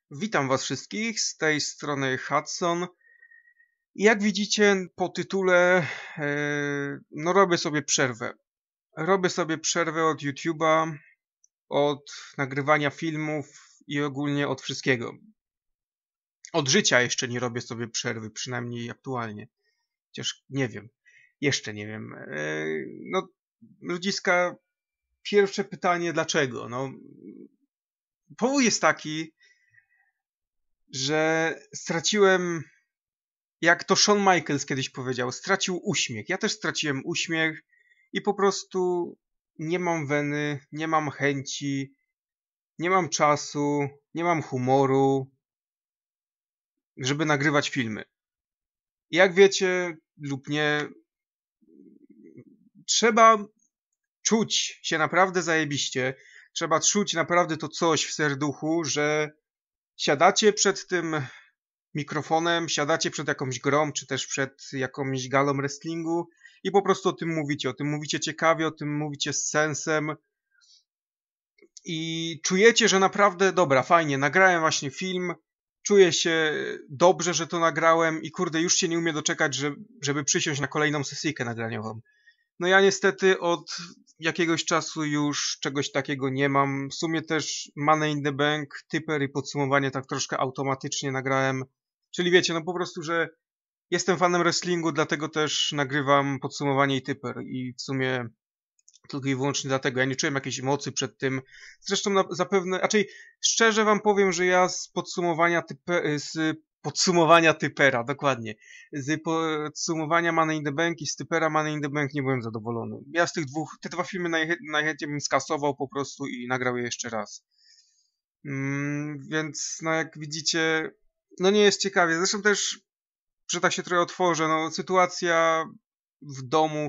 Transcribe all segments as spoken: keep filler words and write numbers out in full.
Witam was wszystkich, z tej strony Hudson. I jak widzicie po tytule, e, no robię sobie przerwę. Robię sobie przerwę od YouTube'a, od nagrywania filmów i ogólnie od wszystkiego. Od życia jeszcze nie robię sobie przerwy, przynajmniej aktualnie. Chociaż nie wiem, jeszcze nie wiem. E, no, ludziska, pierwsze pytanie, dlaczego? No, powód jest taki, że straciłem, jak to Shawn Michaels kiedyś powiedział, stracił uśmiech. Ja też straciłem uśmiech i po prostu nie mam weny, nie mam chęci, nie mam czasu, nie mam humoru, żeby nagrywać filmy. Jak wiecie lub nie, trzeba czuć się naprawdę zajebiście, trzeba czuć naprawdę to coś w serduchu, że siadacie przed tym mikrofonem, siadacie przed jakąś grą, czy też przed jakąś galą wrestlingu i po prostu o tym mówicie. O tym mówicie ciekawie, o tym mówicie z sensem i czujecie, że naprawdę, dobra, fajnie, nagrałem właśnie film, czuję się dobrze, że to nagrałem i kurde, już się nie umiem doczekać, żeby, żeby przysiąść na kolejną sesyjkę nagraniową. No ja niestety od jakiegoś czasu już czegoś takiego nie mam. W sumie też Money in the Bank, typer i podsumowanie tak troszkę automatycznie nagrałem. Czyli wiecie, no po prostu, że jestem fanem wrestlingu, dlatego też nagrywam podsumowanie i typer. I w sumie tylko i wyłącznie dlatego. Ja nie czułem jakiejś emocji przed tym. Zresztą na, zapewne, raczej szczerze wam powiem, że ja z podsumowania type, z podsumowania typera, dokładnie. Z podsumowania Money in the Bank i z typera Money in the Bank nie byłem zadowolony. Ja z tych dwóch, te dwa filmy najchę, najchętniej bym skasował po prostu i nagrał je jeszcze raz. Mm, więc no jak widzicie, no nie jest ciekawie. Zresztą też, że tak się trochę otworzę, no sytuacja w domu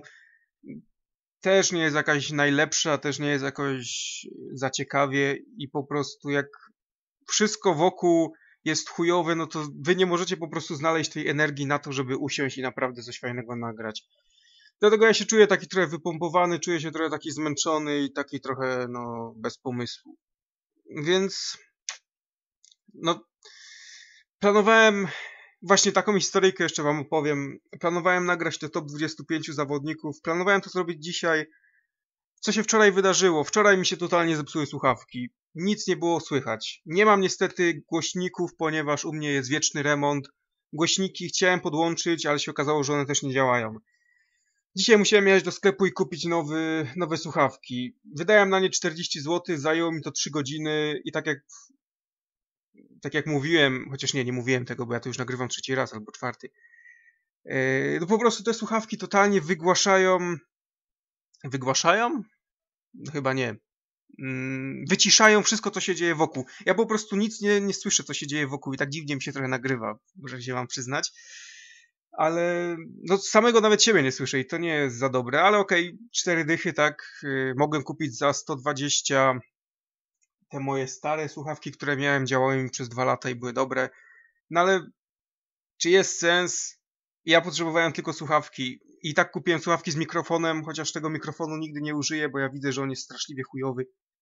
też nie jest jakaś najlepsza, też nie jest jakoś za ciekawie i po prostu jak wszystko wokół jest chujowe, no to wy nie możecie po prostu znaleźć tej energii na to, żeby usiąść i naprawdę coś fajnego nagrać. Dlatego ja się czuję taki trochę wypompowany, czuję się trochę taki zmęczony i taki trochę, no, bez pomysłu. Więc, no, planowałem właśnie taką historyjkę jeszcze wam opowiem. Planowałem nagrać te top dwudziestu pięciu zawodników. Planowałem to zrobić dzisiaj. Co się wczoraj wydarzyło? Wczoraj mi się totalnie zepsuły słuchawki. Nic nie było słychać. Nie mam niestety głośników, ponieważ u mnie jest wieczny remont. Głośniki chciałem podłączyć, ale się okazało, że one też nie działają. Dzisiaj musiałem jechać do sklepu i kupić nowy, nowe słuchawki. Wydałem na nie czterdzieści złotych, zajęło mi to trzy godziny i tak jak, tak jak mówiłem, chociaż nie, nie mówiłem tego, bo ja to już nagrywam trzeci raz albo czwarty. Yy, no po prostu te słuchawki totalnie wygłaszają... Wygłaszają? No chyba nie. Wyciszają wszystko, co się dzieje wokół. Ja po prostu nic nie, nie słyszę, co się dzieje wokół i tak dziwnie mi się trochę nagrywa, muszę się wam przyznać. Ale no samego nawet siebie nie słyszę i to nie jest za dobre, ale okej, okay, cztery dychy, tak. Yy, mogłem kupić za sto dwadzieścia te moje stare słuchawki, które miałem, działały mi przez dwa lata i były dobre. No ale czy jest sens? Ja potrzebowałem tylko słuchawki. I tak kupiłem słuchawki z mikrofonem, chociaż tego mikrofonu nigdy nie użyję, bo ja widzę, że on jest straszliwie chujowy.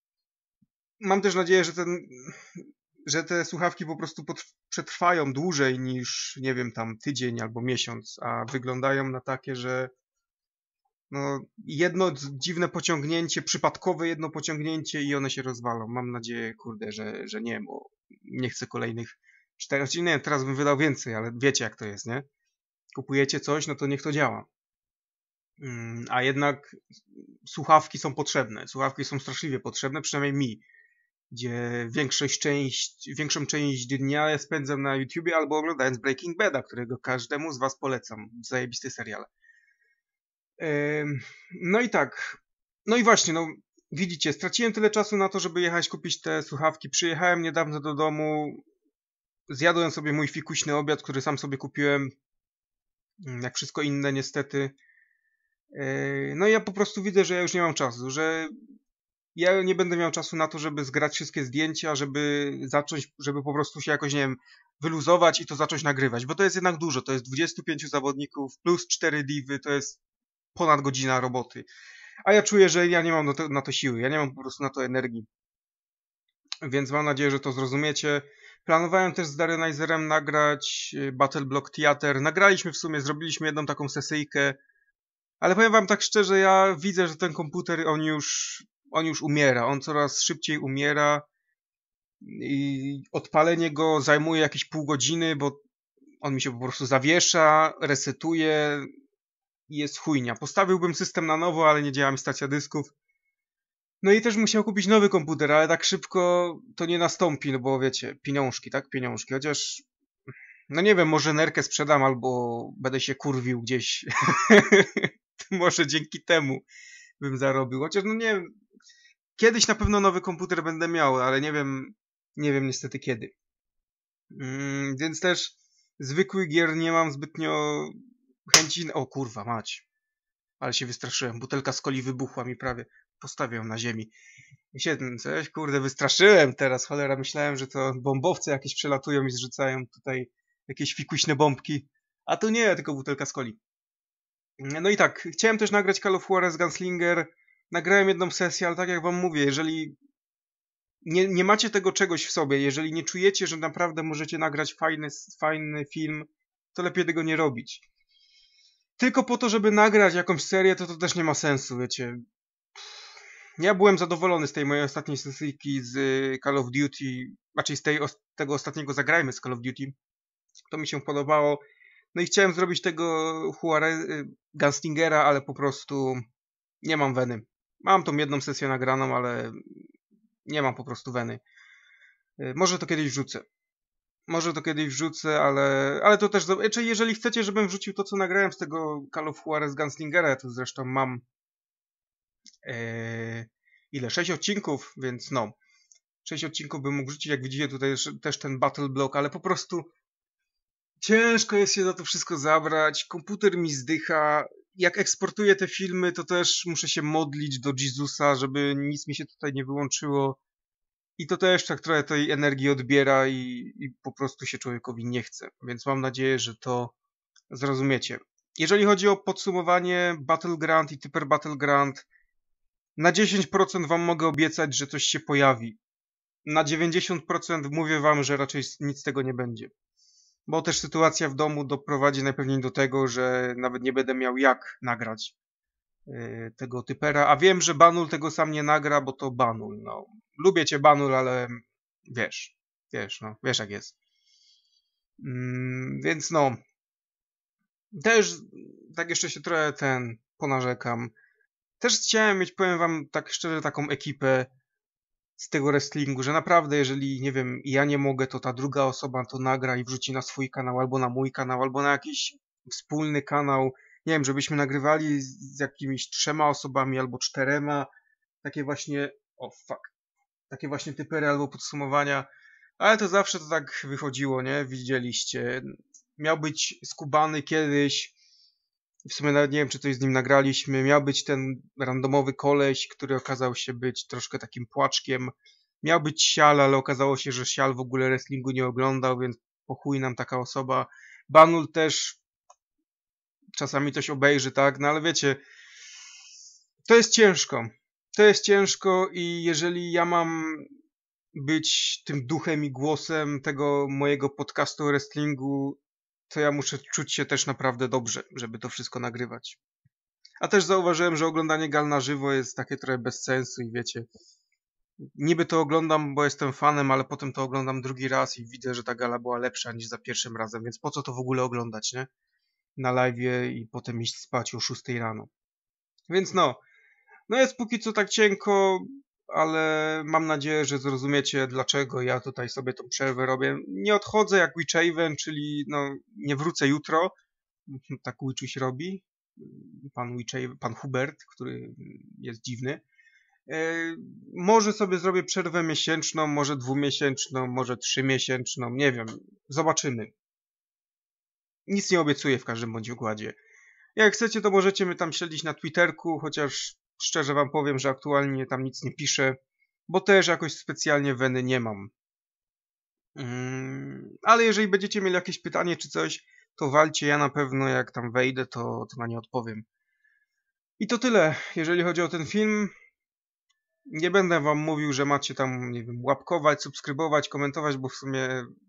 Mam też nadzieję, że ten, że te słuchawki po prostu przetrwają dłużej niż, nie wiem, tam tydzień albo miesiąc, a wyglądają na takie, że no jedno dziwne pociągnięcie, przypadkowe jedno pociągnięcie i one się rozwalą. Mam nadzieję, kurde, że, że nie, bo nie chcę kolejnych czterech, czyli nie, teraz bym wydał więcej, ale wiecie jak to jest, nie? Kupujecie coś, no to niech to działa. A jednak słuchawki są potrzebne. Słuchawki są straszliwie potrzebne, przynajmniej mi, gdzie większość część, większą część dnia ja spędzam na YouTubie albo oglądając Breaking Bada, którego każdemu z was polecam. Zajebisty serial. No i tak. No i właśnie, no widzicie, straciłem tyle czasu na to, żeby jechać kupić te słuchawki. Przyjechałem niedawno do domu, zjadłem sobie mój fikuśny obiad, który sam sobie kupiłem. Jak wszystko inne niestety. No i ja po prostu widzę, że ja już nie mam czasu, że ja nie będę miał czasu na to, żeby zgrać wszystkie zdjęcia, żeby zacząć, żeby po prostu się jakoś, nie wiem, wyluzować i to zacząć nagrywać, bo to jest jednak dużo, to jest dwudziestu pięciu zawodników plus cztery divy, to jest ponad godzina roboty. A ja czuję, że ja nie mam na to, na to siły, ja nie mam po prostu na to energii. Więc mam nadzieję, że to zrozumiecie. Planowałem też z Darenizerem nagrać Battle Block Theater. Nagraliśmy w sumie, zrobiliśmy jedną taką sesyjkę. Ale powiem wam tak szczerze, ja widzę, że ten komputer, on już, on już umiera. On coraz szybciej umiera. I odpalenie go zajmuje jakieś pół godziny, bo on mi się po prostu zawiesza, resetuje i jest chujnia. Postawiłbym system na nowo, ale nie działa mi stacja dysków. No i też musiał kupić nowy komputer, ale tak szybko to nie nastąpi, no bo wiecie, pieniążki, tak? Pieniążki. Chociaż, no nie wiem, może nerkę sprzedam albo będę się kurwił gdzieś. Może dzięki temu bym zarobił. Chociaż, no nie wiem, kiedyś na pewno nowy komputer będę miał, ale nie wiem, nie wiem niestety kiedy. Mm, więc też zwykłych gier nie mam zbytnio chęci... O kurwa, mać. Ale się wystraszyłem. Butelka z coli wybuchła mi prawie. Postawię ją na ziemi. Siedem, coś, kurde, wystraszyłem teraz, cholera, myślałem, że to bombowce jakieś przelatują i zrzucają tutaj jakieś fikuśne bombki. A to nie, tylko butelka z coli. No i tak, chciałem też nagrać Call of Juarez Gunslinger. Nagrałem jedną sesję, ale tak jak wam mówię, jeżeli nie, nie macie tego czegoś w sobie, jeżeli nie czujecie, że naprawdę możecie nagrać fajny, fajny film, to lepiej tego nie robić. Tylko po to, żeby nagrać jakąś serię, to to też nie ma sensu, wiecie. Ja byłem zadowolony z tej mojej ostatniej sesyjki z Call of Duty, raczej z tej, tego ostatniego Zagrajmy z Call of Duty. To mi się podobało. No i chciałem zrobić tego Juarez, Gunslingera, ale po prostu nie mam weny. Mam tą jedną sesję nagraną, ale nie mam po prostu weny. Może to kiedyś wrzucę. Może to kiedyś wrzucę, ale, ale to też... Czy jeżeli chcecie, żebym wrzucił to, co nagrałem z tego Call of Juarez Gunslingera, to zresztą mam ee, ile? Sześć odcinków, więc no. Sześć odcinków bym mógł wrzucić, jak widzicie tutaj też ten Battle Block, ale po prostu ciężko jest się za to wszystko zabrać. Komputer mi zdycha. Jak eksportuję te filmy, to też muszę się modlić do Jezusa, żeby nic mi się tutaj nie wyłączyło. I to też tak trochę tej energii odbiera i, i po prostu się człowiekowi nie chce. Więc mam nadzieję, że to zrozumiecie. Jeżeli chodzi o podsumowanie Battleground i Typer Battleground, na dziesięć procent wam mogę obiecać, że coś się pojawi. Na dziewięćdziesiąt procent mówię wam, że raczej nic z tego nie będzie. Bo też sytuacja w domu doprowadzi najpewniej do tego, że nawet nie będę miał jak nagrać yy, tego typera. A wiem, że Banul tego sam nie nagra, bo to Banul. No. Lubię cię, Banul, ale wiesz, wiesz, no, wiesz jak jest. Yy, więc no, też tak jeszcze się trochę ten ponarzekam. Też chciałem mieć, powiem wam tak szczerze, taką ekipę z tego wrestlingu, że naprawdę jeżeli, nie wiem, ja nie mogę, to ta druga osoba to nagra i wrzuci na swój kanał, albo na mój kanał, albo na jakiś wspólny kanał. Nie wiem, żebyśmy nagrywali z jakimiś trzema osobami, albo czterema. Takie właśnie, o oh, fuck, takie właśnie typery albo podsumowania. Ale to zawsze to tak wychodziło, nie? Widzieliście. Miał być skubany kiedyś. W sumie nawet nie wiem, czy coś z nim nagraliśmy. Miał być ten randomowy koleś, który okazał się być troszkę takim płaczkiem. Miał być Sial, ale okazało się, że Sial w ogóle wrestlingu nie oglądał, więc po chuj nam taka osoba. Banul też czasami coś obejrzy, tak? No ale wiecie, to jest ciężko. To jest ciężko i jeżeli ja mam być tym duchem i głosem tego mojego podcastu o wrestlingu, to ja muszę czuć się też naprawdę dobrze, żeby to wszystko nagrywać. A też zauważyłem, że oglądanie gal na żywo jest takie trochę bez sensu i wiecie, niby to oglądam, bo jestem fanem, ale potem to oglądam drugi raz i widzę, że ta gala była lepsza niż za pierwszym razem, więc po co to w ogóle oglądać, nie? Na live'ie i potem iść spać o szóstej rano. Więc no, no jest póki co tak cienko, ale mam nadzieję, że zrozumiecie, dlaczego ja tutaj sobie tą przerwę robię. Nie odchodzę jak Witchaven, czyli no nie wrócę jutro. Tak Witchuś robi. Pan Witchaven, pan Hubert, który jest dziwny. Yy, może sobie zrobię przerwę miesięczną, może dwumiesięczną, może trzymiesięczną, nie wiem. Zobaczymy. Nic nie obiecuję w każdym bądź układzie. Jak chcecie, to możecie mnie tam śledzić na Twitterku, chociaż szczerze wam powiem, że aktualnie tam nic nie piszę, bo też jakoś specjalnie weny nie mam. Hmm, ale jeżeli będziecie mieli jakieś pytanie czy coś, to walcie, ja na pewno jak tam wejdę, to, to na nie odpowiem. I to tyle, jeżeli chodzi o ten film. Nie będę wam mówił, że macie tam, nie wiem, łapkować, subskrybować, komentować, bo w sumie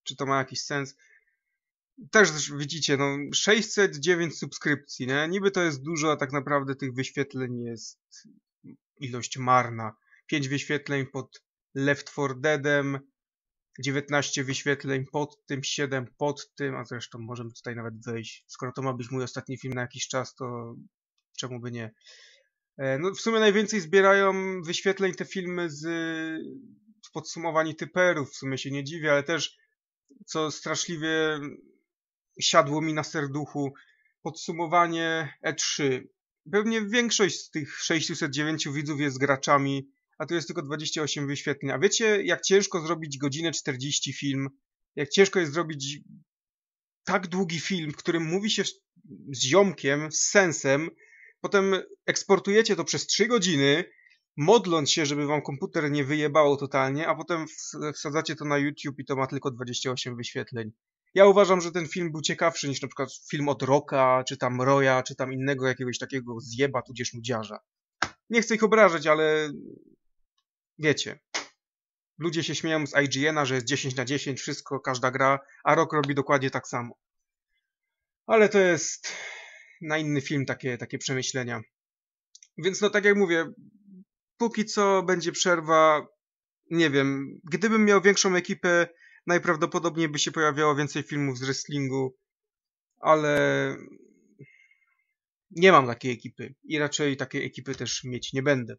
czy to ma jakiś sens. Też widzicie, no sześćset dziewięć subskrypcji, nie? Niby to jest dużo, a tak naprawdę tych wyświetleń jest ilość marna. pięć wyświetleń pod Left four Deadem, dziewiętnaście wyświetleń pod tym, siedem pod tym, a zresztą możemy tutaj nawet wejść. Skoro to ma być mój ostatni film na jakiś czas, to czemu by nie? No w sumie najwięcej zbierają wyświetleń te filmy z, z podsumowań typerów, w sumie się nie dziwię, ale też co straszliwie siadło mi na serduchu, podsumowanie E trzy. Pewnie większość z tych sześćset dziewięć widzów jest graczami, a tu jest tylko dwadzieścia osiem wyświetleń. A wiecie, jak ciężko zrobić godzinę czterdzieści film? Jak ciężko jest zrobić tak długi film, w którym mówi się z ziomkiem, z sensem, potem eksportujecie to przez trzy godziny, modląc się, żeby wam komputer nie wyjebało totalnie, a potem wsadzacie to na YouTube i to ma tylko dwadzieścia osiem wyświetleń. Ja uważam, że ten film był ciekawszy niż na przykład film od Rocka, czy tam Roya, czy tam innego jakiegoś takiego zjeba, tudzież nudziarza. Nie chcę ich obrażać, ale wiecie. Ludzie się śmieją z I G N a, że jest dziesięć na dziesięć, wszystko, każda gra, a Rock robi dokładnie tak samo. Ale to jest na inny film takie, takie przemyślenia. Więc no tak jak mówię, póki co będzie przerwa, nie wiem, gdybym miał większą ekipę, najprawdopodobniej by się pojawiało więcej filmów z wrestlingu, ale nie mam takiej ekipy i raczej takiej ekipy też mieć nie będę.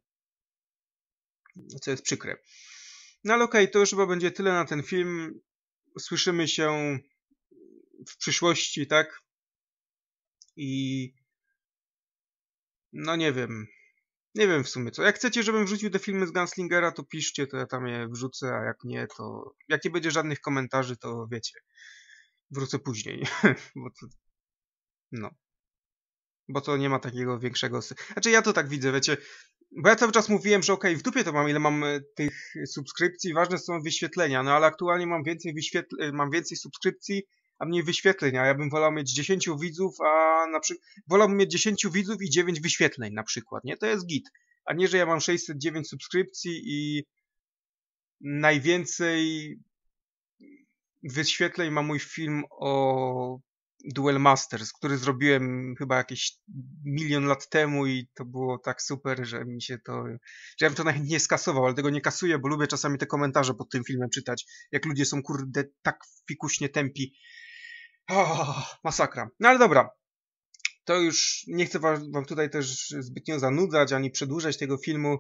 Co jest przykre. No ale okej, okay, to już chyba będzie tyle na ten film. Słyszymy się w przyszłości, tak? I no nie wiem. Nie wiem w sumie co. Jak chcecie, żebym wrzucił te filmy z Gunslingera, to piszcie, to ja tam je wrzucę, a jak nie, to jak nie będzie żadnych komentarzy, to wiecie. Wrócę później. Bo to... No. Bo to nie ma takiego większego... Znaczy ja to tak widzę, wiecie. Bo ja cały czas mówiłem, że okej, okay, w dupie to mam, ile mam tych subskrypcji, ważne są wyświetlenia, no ale aktualnie mam więcej wyświetl... mam więcej subskrypcji, a mniej wyświetleń, a ja bym wolał mieć dziesięć widzów, a na przykład wolałbym mieć dziesięć widzów i dziewięć wyświetleń na przykład, nie? To jest git. A nie, że ja mam sześćset dziewięć subskrypcji i najwięcej wyświetleń ma mój film o Duel Masters, który zrobiłem chyba jakieś milion lat temu i to było tak super, że mi się to... że ja bym to najchętniej skasował, ale tego nie kasuję, bo lubię czasami te komentarze pod tym filmem czytać, jak ludzie są kurde tak fikuśnie tępi. Oh, masakra. No ale dobra. To już nie chcę wam tutaj też zbytnio zanudzać, ani przedłużać tego filmu.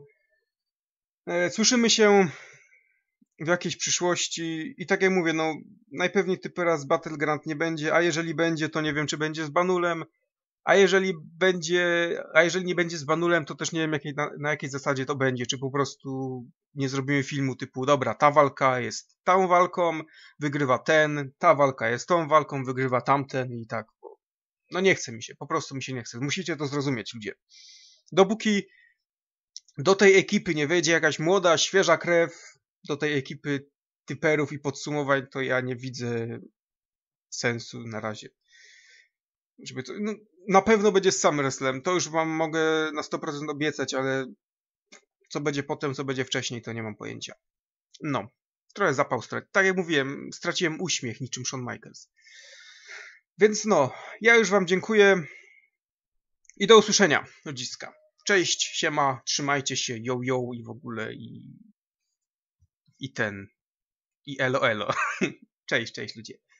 Słyszymy się w jakiejś przyszłości i tak jak mówię, no najpewniej typera z Battleground nie będzie, a jeżeli będzie, to nie wiem, czy będzie z Banulem, a jeżeli będzie, a jeżeli nie będzie z Banulem, to też nie wiem, jakiej, na, na jakiej zasadzie to będzie, czy po prostu nie zrobimy filmu typu, dobra, ta walka jest tą walką, wygrywa ten, ta walka jest tą walką, wygrywa tamten i tak. No nie chce mi się, po prostu mi się nie chce. Musicie to zrozumieć, ludzie. Dopóki do tej ekipy nie wejdzie jakaś młoda, świeża krew, do tej ekipy typerów i podsumowań, to ja nie widzę sensu na razie. Żeby to, no, na pewno będzie z SummerSlam, to już wam mogę na sto procent obiecać, ale co będzie potem, co będzie wcześniej, to nie mam pojęcia. No, trochę zapał straciłem. Tak jak mówiłem, straciłem uśmiech niczym Shawn Michaels. Więc no, ja już wam dziękuję i do usłyszenia, ludziska. Cześć, siema, trzymajcie się, yo yo i w ogóle i i ten, i elo elo. Cześć, cześć ludzie.